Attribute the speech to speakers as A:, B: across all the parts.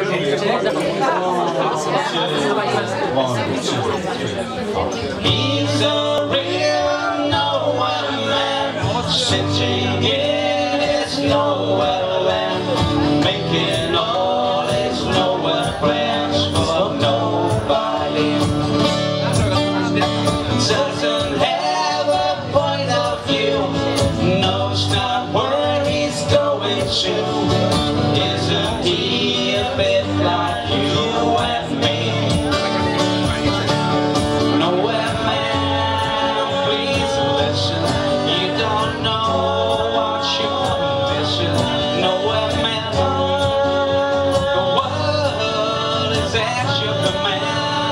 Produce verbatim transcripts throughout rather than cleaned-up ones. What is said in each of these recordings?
A: He's a real nowhere man, sitting in his nowhere land, making all his nowhere plans for nobody. Doesn't have a point of view, knows not where he's going to. Isn't he a bit like you and me? Nowhere man, please listen. You don't know what you're missing. Nowhere man, the world is at your command.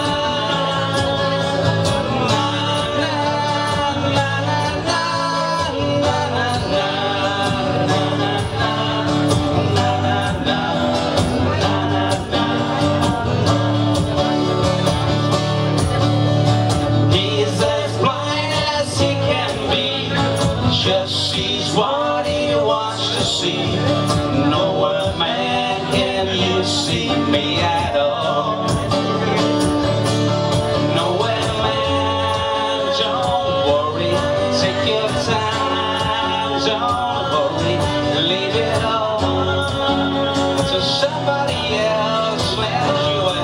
A: Just sees what he wants to see. Nowhere man can you see me at all. Nowhere man, don't worry, take your time, don't hurry, leave it all to somebody else, lend you a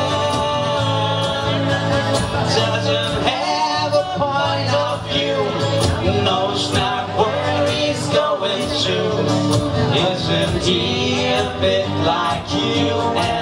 A: hand. Doesn't have a point of view, knows not where he's going to. Isn't he a bit like you and